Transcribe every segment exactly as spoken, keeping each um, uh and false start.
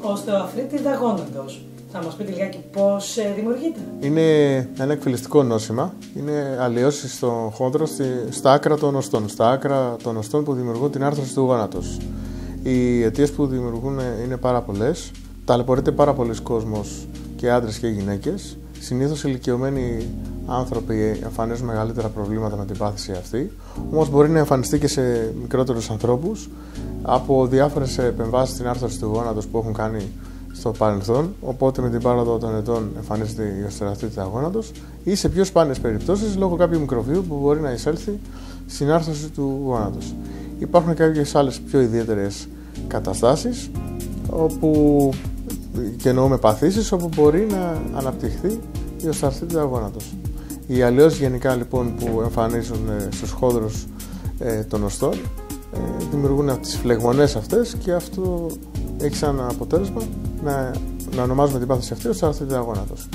οστεοαρθρίτιδα γόνατος. Θα μας πείτε λιγάκι πώς δημιουργείται? Είναι ένα εκφυλιστικό νόσημα. Είναι αλλοιώσεις στον χόντρο στα άκρα των οστών. Στα άκρα των οστών που δημιουργούν την άρθρωση του γόνατος. Οι αιτίες που δημιουργούν είναι πάρα πολλές. Ταλαιπωρείται πάρα πολλοί κόσμος, και άντρες και γυναίκες. Συνήθως ηλικιωμένοι άνθρωποι εμφανίζουν μεγαλύτερα προβλήματα με την πάθηση αυτή. Όμως μπορεί να εμφανιστεί και σε μικρότερους ανθρώπους από διάφορες επεμβάσεις στην άρθρωση του γόνατος που έχουν κάνει στο παρελθόν. Οπότε με την πάροδο των ετών εμφανίζεται η οστεοαρθρίτιδα γόνατος, ή σε πιο σπάνιες περιπτώσεις λόγω κάποιου μικροβίου που μπορεί να εισέλθει στην άρθρωση του γόνατος. Υπάρχουν κάποιες άλλες πιο ιδιαίτερες καταστάσεις όπου, και εννοούμε παθήσεις, όπου μπορεί να αναπτυχθεί η οστεοαρθρίτιδα γόνατος. Οι αλλοιώσεις γενικά λοιπόν που εμφανίζουν στους χόνδρους ε, των οστών ε, δημιουργούν τις φλεγμονές αυτές, και αυτό έχει σαν αποτέλεσμα να, να ονομάζουμε την πάθηση αυτή οστεοαρθρίτιδα γόνατος.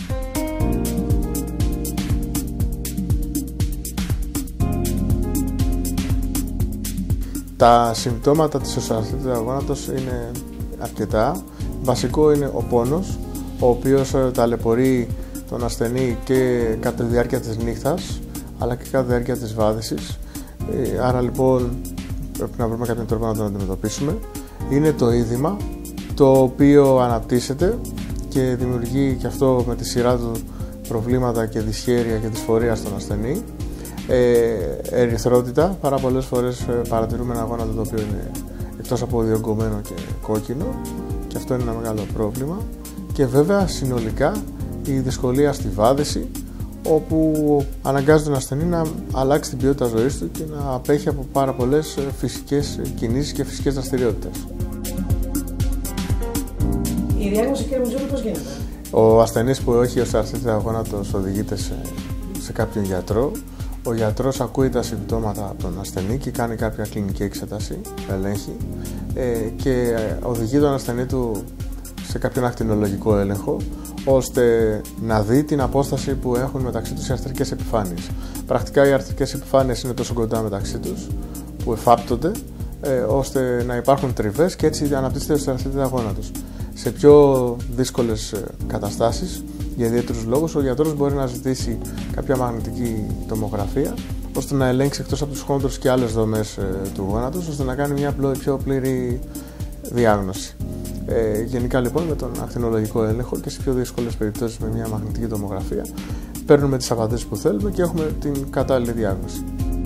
Τα συμπτώματα της οστεοαρθρίτιδα γόνατος είναι αρκετά. Βασικό είναι ο πόνος, ο οποίος ταλαιπωρεί τον ασθενή και κατά τη διάρκεια της νύχτας, αλλά και κατά τη διάρκεια της βάδισης. Άρα λοιπόν πρέπει να βρούμε κάποιο τρόπο να τον αντιμετωπίσουμε. Είναι το είδημα, το οποίο αναπτύσσεται και δημιουργεί και αυτό με τη σειρά του προβλήματα και δυσχέρεια και δυσφορία στον ασθενή. Ε, ερυθρότητα, πάρα πολλές φορές παρατηρούμε ένα γόνατο το οποίο είναι εκτός από διωγγωμένο και κόκκινο, και αυτό είναι ένα μεγάλο πρόβλημα. Και βέβαια συνολικά η δυσκολία στη βάδηση, όπου αναγκάζει τον ασθενή να αλλάξει την ποιότητα ζωής του και να απέχει από πάρα πολλές φυσικές κινήσεις και φυσικές δραστηριότητες. Η διάγνωση, κύριε Μουτζούρη, πώς γίνεται? Ο ασθενής που έχει οστεοαρθρίτιδα γόνατος οδηγείται σε, σε κάποιον γιατρό. Ο γιατρός ακούει τα συμπτώματα από τον ασθενή και κάνει κάποια κλινική εξέταση, ελέγχει ε, και οδηγεί τον ασθενή του σε κάποιον ακτινολογικό έλεγχο, ώστε να δει την απόσταση που έχουν μεταξύ τους οι αρθρικές επιφάνειες. Πρακτικά οι αρθρικές επιφάνειες είναι τόσο κοντά μεταξύ τους που εφάπτονται, ε, ώστε να υπάρχουν τριβές, και έτσι αναπτύσσεται η οστεοαρθρίτιδα γόνατος. Σε πιο δύσκολες καταστάσεις, για ιδιαίτερους λόγους, ο γιατρός μπορεί να ζητήσει κάποια μαγνητική τομογραφία, ώστε να ελέγξει εκτός από τους χόνδρους και άλλες δομές ε, του γόνατος, ώστε να κάνει μια πιο πλήρη διάγνωση. Ε, γενικά λοιπόν με τον ακτινολογικό έλεγχο και σε πιο δύσκολες περιπτώσεις με μια μαγνητική τομογραφία παίρνουμε τις απαντήσεις που θέλουμε και έχουμε την κατάλληλη διάγνωση.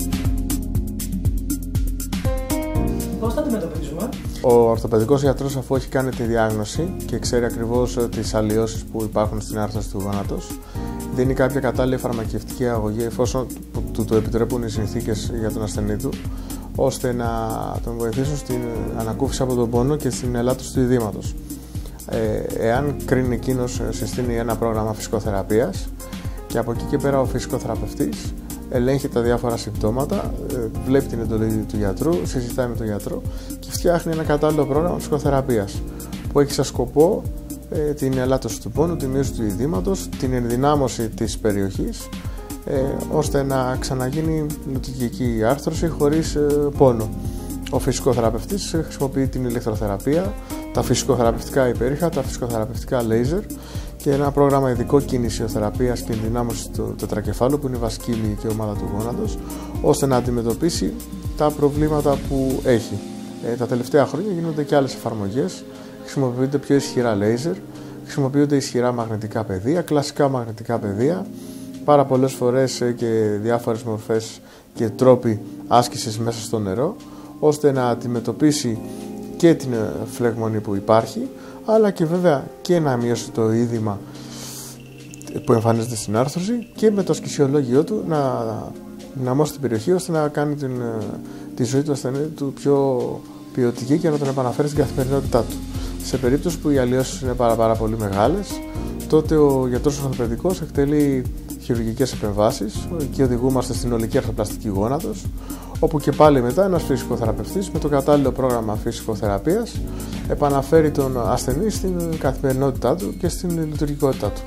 Πώς θα αντιμετωπίζουμε? Ο ορθοπαιδικός γιατρός, αφού έχει κάνει τη διάγνωση και ξέρει ακριβώς τις αλλοιώσεις που υπάρχουν στην άρθρωση του γόνατος, δίνει κάποια κατάλληλη φαρμακευτική αγωγή εφόσον του το επιτρέπουν οι συνθήκες για τον ασθενή του, ώστε να τον βοηθήσουν στην ανακούφιση από τον πόνο και στην ελάττωση του ειδήματος. Ε, εάν κρίνει εκείνος, συστήνει ένα πρόγραμμα φυσικοθεραπείας, και από εκεί και πέρα ο φυσικοθεραπευτής ελέγχει τα διάφορα συμπτώματα, βλέπει την εντολή του γιατρού, συζητάει με τον γιατρό και φτιάχνει ένα κατάλληλο πρόγραμμα φυσικοθεραπείας που έχει σαν σκοπό ε, την ελάττωση του πόνου, τη μείωση του ειδήματος, την ενδυνάμωση της περιοχής, ε, ώστε να ξαναγίνει λειτουργική άρθρωση χωρίς ε, πόνο. Ο φυσικοθεραπευτής χρησιμοποιεί την ηλεκτροθεραπεία, τα φυσικοθεραπευτικά υπέρηχα, τα φυσικοθεραπευτικά λέιζερ και ένα πρόγραμμα ειδικό κινησιοθεραπείας και ενδυνάμωση του τετρακεφάλου, που είναι η βασική ηλιακή ομάδα του γόνατος, ώστε να αντιμετωπίσει τα προβλήματα που έχει. Ε, τα τελευταία χρόνια γίνονται και άλλες εφαρμογές, χρησιμοποιούνται πιο ισχυρά λέιζερ, χρησιμοποιούνται ισχυρά μαγνητικά πεδία, κλασικά μαγνητικά πεδία, πάρα πολλές φορές και διάφορες μορφές και τρόποι άσκησης μέσα στο νερό, ώστε να αντιμετωπίσει και την φλεγμονή που υπάρχει, αλλά και βέβαια και να μειώσει το είδημα που εμφανίζεται στην άρθρωση, και με το σκησιολόγιο του να δυναμώσει την περιοχή, ώστε να κάνει την, τη ζωή του ασθενή του πιο ποιοτική και να τον επαναφέρει στην καθημερινότητά του. Σε περίπτωση που οι αλλοιώσεις είναι πάρα, πάρα πολύ μεγάλες, τότε ο γιατρός ορθοπαιδικός εκτελεί χειρουργικές επεμβάσεις και οδηγούμαστε στην ολική αρθροπλαστική γόνατος, όπου και πάλι μετά ένας φυσικοθεραπευτής με το κατάλληλο πρόγραμμα φυσικοθεραπείας επαναφέρει τον ασθενή στην καθημερινότητά του και στην λειτουργικότητά του.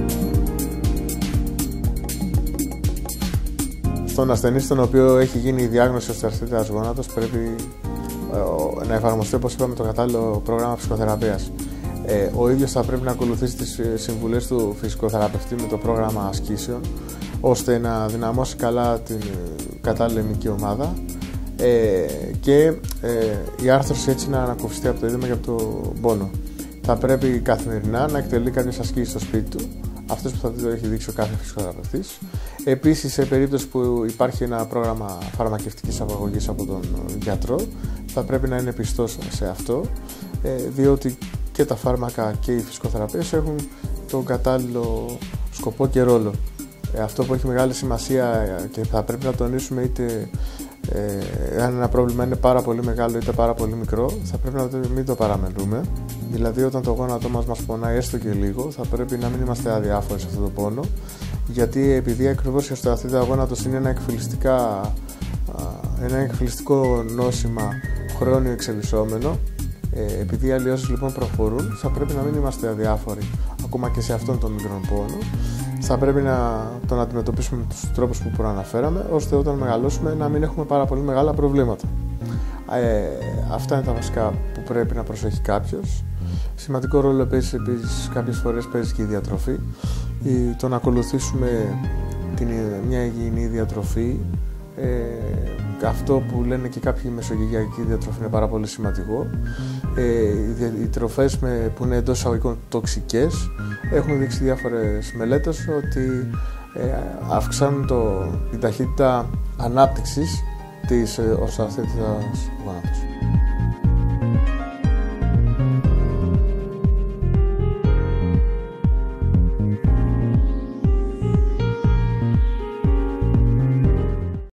Στον ασθενή στον οποίο έχει γίνει η διάγνωση οστεοαρθρίτιδας γόνατος πρέπει να εφαρμοστεί, όπως είπαμε, το κατάλληλο πρόγραμμα φυσικοθεραπείας. Ε, ο ίδιος θα πρέπει να ακολουθήσει τις συμβουλές του φυσικοθεραπευτή με το πρόγραμμα ασκήσεων, ώστε να δυναμώσει καλά την κατάλληλη αιμική ομάδα ε, και ε, η άρθρωση έτσι να ανακουφιστεί από το είδημα και από το πόνο. Θα πρέπει καθημερινά να εκτελεί κάποιες ασκήσεις στο σπίτι του, αυτές που θα το έχει δείξει ο κάθε φυσικοθεραπευτής. Επίσης, σε περίπτωση που υπάρχει ένα πρόγραμμα φαρμακευτικής απαγωγής από τον γιατρό, θα πρέπει να είναι πιστός σε αυτό, ε, διότι και τα φάρμακα και οι φυσικοθεραπείες έχουν τον κατάλληλο σκοπό και ρόλο. Ε, αυτό που έχει μεγάλη σημασία και θα πρέπει να τονίσουμε, είτε ε, αν ένα πρόβλημα είναι πάρα πολύ μεγάλο είτε πάρα πολύ μικρό, θα πρέπει να το, μην το παραμελούμε. Δηλαδή, όταν το γόνατό μας μας πονάει έστω και λίγο, θα πρέπει να μην είμαστε αδιάφοροι σε αυτό το πόνο, γιατί επειδή ακριβώς η οστεοαρθρίτιδα γόνατος είναι ένα εκφυλιστικά, ένα εκφυλιστικό νόσημα χρόνιο εξελισσόμενο, ε, επειδή οι αλλοιώσεις λοιπόν προχωρούν, θα πρέπει να μην είμαστε αδιάφοροι ακόμα και σε αυτόν τον μικρό πόνο. Θα πρέπει να τον αντιμετωπίσουμε με τους τρόπους που προαναφέραμε, ώστε όταν μεγαλώσουμε να μην έχουμε πάρα πολύ μεγάλα προβλήματα. Ε, αυτά είναι τα βασικά που πρέπει να προσέχει κάποιος. Σημαντικό ρόλο επίσης, επίσης κάποιες φορές παίζει και η διατροφή. Η, το να ακολουθήσουμε την, μια υγιεινή διατροφή, ε, αυτό που λένε και κάποιοι μεσογειακή διατροφή είναι πάρα πολύ σημαντικό. Ε, οι, οι τροφές με, που είναι εντός εισαγωγικών τοξικές, έχουν δείξει διάφορες μελέτες ότι ε, αυξάνουν το, την ταχύτητα ανάπτυξης της οστεοαρθρίτιδας γόνατος.